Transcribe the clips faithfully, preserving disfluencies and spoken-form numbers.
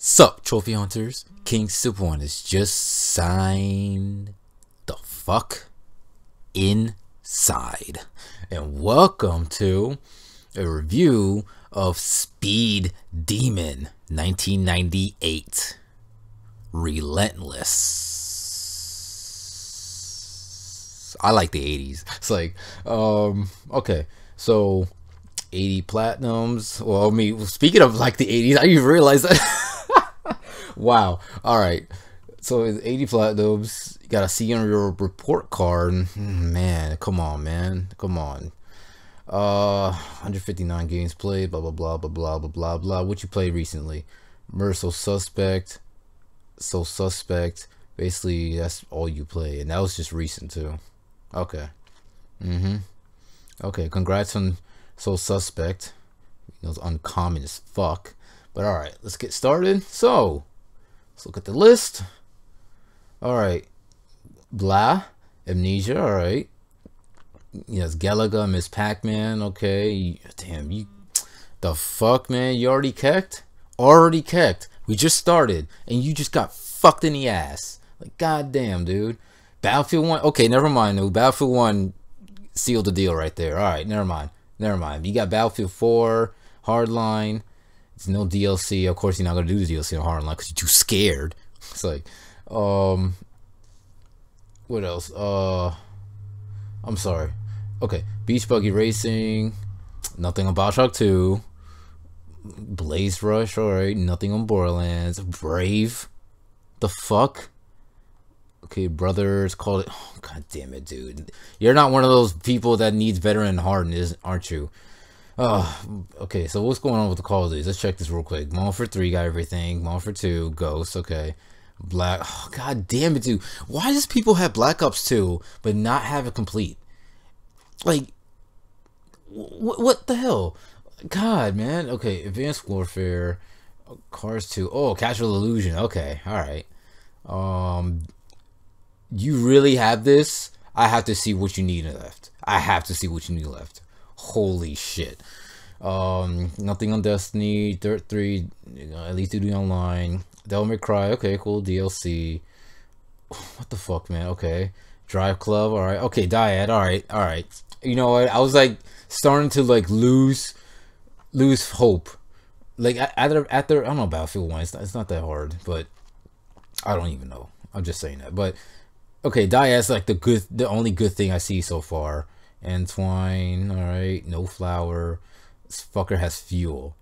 Sup, trophy hunters? King Super One has just signed the fuck inside. And welcome to a review of Speed Demon nineteen ninety-eight. Relentless. I like the eighties. It's like, um, okay, so eighty platinums. Well, I mean, speaking of like the eighties, I didn't realize that. Wow. All right. So it's eighty platinums. You gotta see on your report card. Man, come on, man. Come on. Uh, one hundred fifty-nine games played. Blah blah blah blah blah blah blah blah. What you played recently? Murder So Suspect. So Suspect. Basically, that's all you play, and that was just recent too. Okay. Mhm. Okay. Congrats on So Suspect. It was uncommon as fuck. But all right, let's get started. So. Let's look at the list. Alright. Blah. Amnesia. Alright. Yes, Galaga, Miss Pac-Man. Okay. Damn, you. The fuck, man? You already kecked? Already kecked. We just started. And you just got fucked in the ass. Like, goddamn, dude. Battlefield one. Okay, never mind. No, Battlefield one sealed the deal right there. Alright, never mind. Never mind. You got Battlefield four, Hardline. It's no D L C. Of course, you're not gonna do the D L C on Hardline because you're too scared. It's like, um, what else? Uh, I'm sorry. Okay, Beach Buggy Racing. Nothing on BioShock two. Blaze Rush. All right. Nothing on Borderlands. Brave. The fuck. Okay, Brothers. Call it. Oh, God damn it, dude. You're not one of those people that needs veteran hardened, aren't you? Oh, okay, so what's going on with the Call of Duty? Let's check this real quick. Modern Warfare three got everything. Modern Warfare two, Ghost, okay. Black, oh, god damn it, dude. Why does people have Black Ops two, but not have it complete? Like, wh what the hell? God, man. Okay, Advanced Warfare, Cars two. Oh, Casual Illusion, okay, alright. Um, you really have this? I have to see what you need left. I have to see what you need left. Holy shit. Um, nothing on Destiny, Dirt three, you know, at least Duty Online, Devil May Cry, okay, cool, D L C. What the fuck, man? Okay. Drive Club, alright. Okay, Dyad, alright, alright. You know what? I was like starting to like lose lose hope. Like after after I don't know, Battlefield one, it's not, it's not that hard, but I don't even know. I'm just saying that. But okay, Dyad's like the good the only good thing I see so far. Entwine, alright, no flower. This fucker has fuel.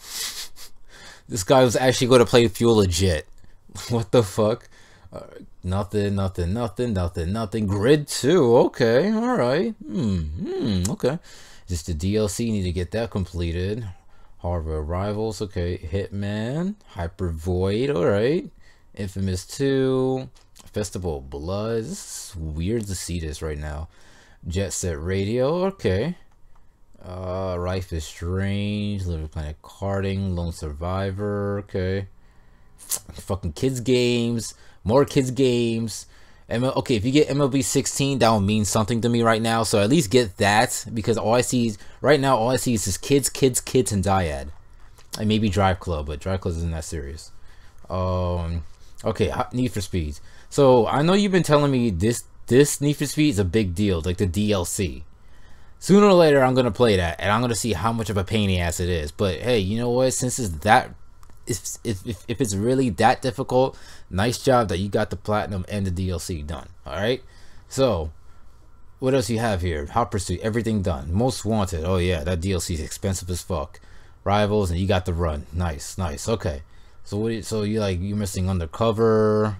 This guy was actually going to play fuel legit. What the fuck? Uh, nothing, nothing, nothing, nothing, nothing. Grid two, okay, alright. Hmm, hmm, okay. Just the D L C, need to get that completed. Harbor Rivals, okay. Hitman, Hyper Void, alright. Infamous two, Festival of Blood. This is weird to see this right now. Jet Set Radio, okay. Uh, Life is Strange, Little Planet Karting, Lone Survivor, okay. Fucking kids games, more kids games. M L okay, if you get M L B sixteen, that will mean something to me right now. So at least get that, because all I see is right now, all I see is just kids, kids, kids, and Dyad, and maybe Drive Club, but Drive Club isn't that serious. Um, okay, Need for Speed. So I know you've been telling me this. This Need for Speed is a big deal, like the D L C. Sooner or later, I'm gonna play that, and I'm gonna see how much of a pain in the ass it is. But hey, you know what? Since it's that, if if if it's really that difficult, nice job that you got the platinum and the D L C done. All right. So, what else you have here? Hot Pursuit, everything done. Most Wanted. Oh yeah, that D L C is expensive as fuck. Rivals, and you got the run. Nice, nice. Okay. So what? So you like you missing Undercover?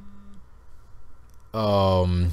Um.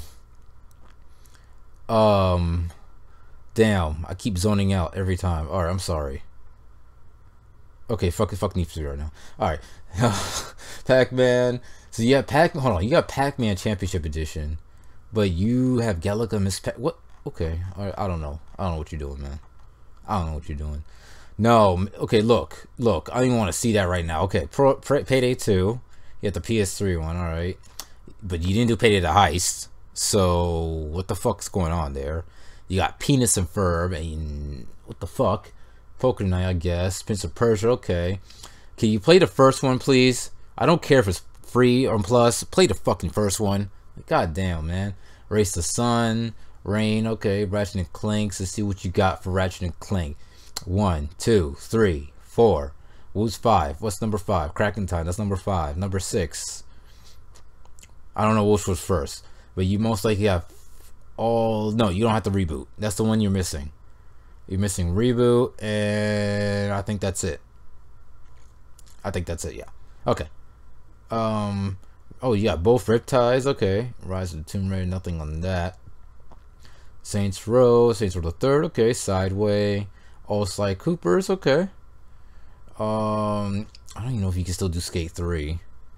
Um, damn, I keep zoning out every time. All right, I'm sorry. Okay, fuck it, fuck Need for Speed right now. All right, Pac-Man. So you have Pac. Hold on, you got Pac-Man Championship Edition, but you have Galaga Miss Pac. What? Okay, all right, I don't know. I don't know what you're doing, man. I don't know what you're doing. No, okay, look, look. I don't even want to see that right now. Okay, Pro, Pro, Payday two. You got the P S three one. All right, but you didn't do Payday the Heist. So what the fuck's going on there? You got Penis and Ferb, and what the fuck? Poker Night, I guess. Prince of Persia, okay. Can you play the first one, please? I don't care if it's free or plus. Play the fucking first one. God damn, man. Race the Sun, Rain. Okay, Ratchet and Clank. Let's see what you got for Ratchet and Clank. One, two, three, four. Who's five? What's number five? Cracking Time. That's number five. Number six. I don't know which was first, but you most likely have all. No, you don't have to reboot. That's the one you're missing. You're missing reboot, and I think that's it. I think that's it. Yeah. Okay. Um. Oh, you got both Riptides. Okay. Rise of the Tomb Raider. Nothing on that. Saints Row. Saints Row the Third. Okay. Sideway. All Sly Coopers. Okay. Um. I don't even know if you can still do Skate three.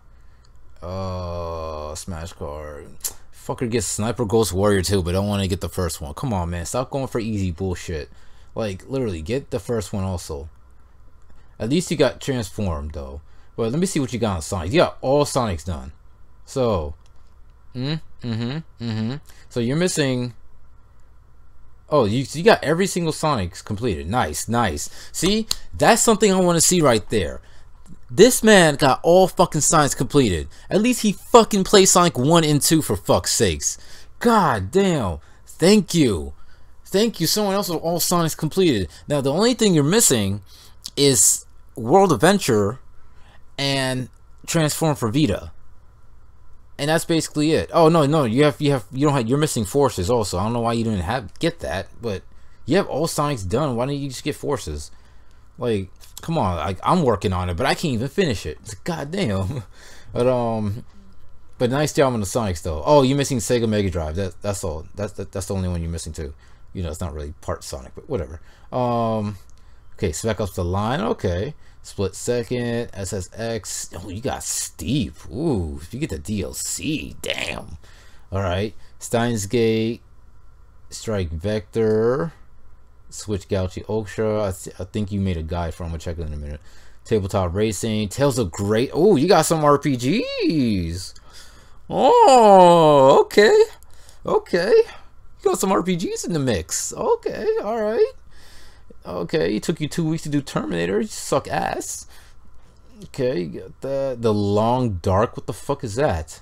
Uh. Smash Card. Fucker gets Sniper Ghost Warrior too, but don't want to get the first one. Come on, man. Stop going for easy bullshit. Like, literally, get the first one also. At least you got Transformed, though. But let me see what you got on Sonic. You got all Sonics done. So, mm, mm-hmm, mm-hmm. So you're missing... Oh, you, you got every single Sonic completed. Nice, nice. See? That's something I want to see right there. This man got all fucking Sonics completed. At least he fucking played Sonic one and two for fuck's sakes. God damn. Thank you. Thank you. Someone else with all Sonics completed. Now, the only thing you're missing is World Adventure and Transform for Vita. And that's basically it. Oh no, no, you have you have you don't have you're missing Forces also. I don't know why you didn't have get that, but you have all Sonics done. Why don't you just get Forces? Like, come on, like I'm working on it, but I can't even finish it. It's goddamn. But um, but nice job on the Sonics though. Oh, you're missing Sega Mega Drive. That that's all. That's that, that's the only one you're missing too. You know, it's not really part Sonic, but whatever. Um, okay, Spec Ops: The Line. Okay, Split Second, S S X. Oh, you got Steve. Ooh, if you get the D L C, damn. All right, Steins Gate, Strike Vector, Switch Galaxy Ultra. I, th I think you made a guide for. I'm gonna check it in a minute. Tabletop Racing, Tales of Great. Oh, you got some R P Gs. Oh, okay, okay. You got some R P Gs in the mix. Okay, all right. Okay, it took you two weeks to do Terminator. You suck ass. Okay, you got that. The Long Dark. What the fuck is that?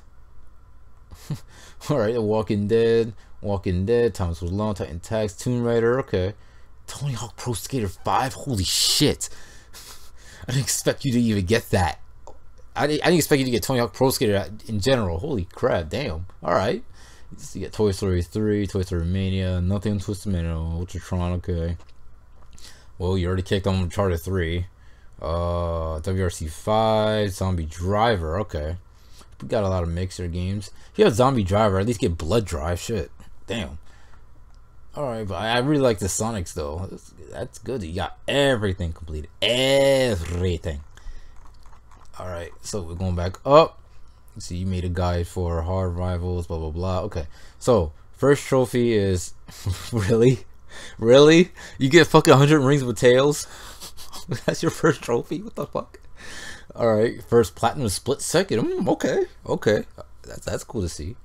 All right, The Walking Dead. Walking Dead. Thomas Was Long. Titan Tax. Tomb Raider. Okay. Tony Hawk Pro Skater five. Holy shit. I didn't expect you to even get that. I didn't, I didn't expect you to get Tony Hawk Pro Skater in general. Holy crap. Damn. All right. You get Toy Story three. Toy Story Mania. Nothing on Twisted Metal. Ultratron. Okay. Well, you already kicked on Uncharted three. Uh, W R C five, Zombie Driver. Okay. We got a lot of Mixer games. If you have Zombie Driver, at least get Blood Drive. Shit. Damn. Alright, but I really like the Sonics, though. That's, that's good. You got everything completed. Everything. Alright, so we're going back up. See, you made a guide for Hard Rivals, blah, blah, blah. Okay. So, first trophy is... really? Really? You get fucking one hundred rings with tails? That's your first trophy? What the fuck? Alright, first platinum split second. Mm, okay, okay. That's that's cool to see.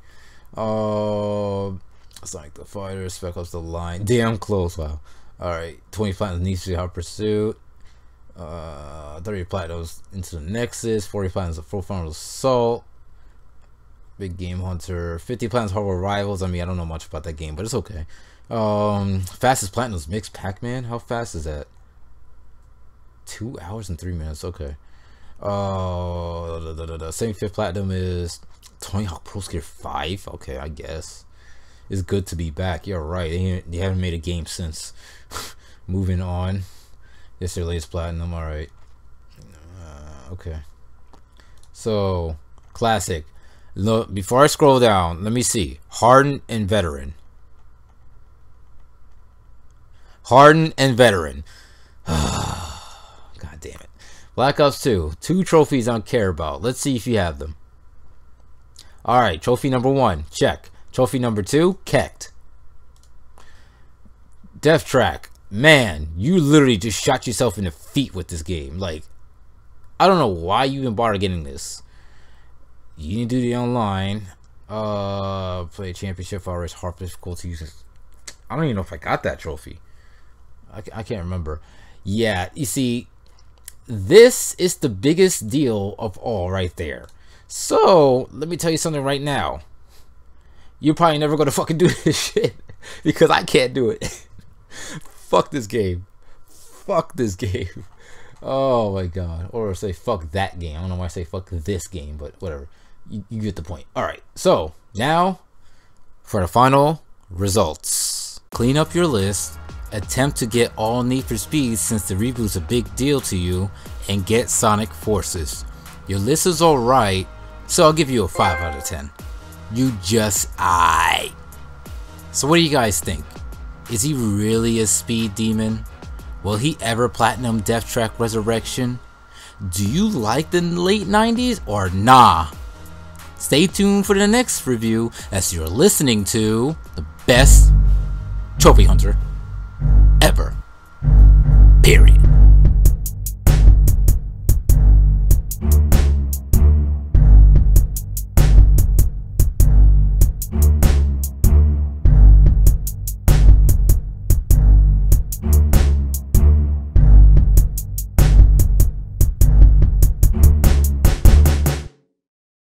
Uh, Sonic the Fighter, Spec Ops: The Line. Damn close, wow. Alright, twenty platinums Need for Hot Pursuit. Uh, thirty platinums Into the Nexus. forty platinums of Full Frontal Assault. Big Game Hunter. fifty platinums Horrible Rivals. I mean, I don't know much about that game, but it's okay. Um, fastest platinums Mixed Pac-Man. How fast is that? Two hours and three minutes. Okay. Uh, da, da, da, da. seventy-fifth platinum is Tony Hawk Pro Skater five. Okay, I guess it's good to be back. You're right. They, they haven't made a game since. Moving on. This is their latest platinum. All right. Uh, okay. So classic. Look, before I scroll down, let me see. Hardened and Veteran. Hardened and Veteran. God damn it. Black Ops two. Two trophies I don't care about. Let's see if you have them. Alright, trophy number one. Check. Trophy number two. Kecked. Death Track. Man, you literally just shot yourself in the feet with this game. Like, I don't know why you even bother getting this. You need to do the online. Uh, play championship for always hard difficulties. I don't even know if I got that trophy. I, I can't remember. Yeah, you see, this is the biggest deal of all right there. So let me tell you something right now. You're probably never gonna fucking do this shit because I can't do it. Fuck this game. Fuck this game. Oh my god. Or say fuck that game. I don't know why I say fuck this game, but whatever. You, you get the point. Alright, so now for the final results. Clean up your list. Attempt to get all Need for Speed since the reboot's a big deal to you, and get Sonic Forces. Your list is alright, so I'll give you a five out of ten. You just aight. So what do you guys think? Is he really a speed demon? Will he ever platinum Death Track Resurrection? Do you like the late nineties or nah? Stay tuned for the next review as you're listening to the best trophy hunter ever. Period.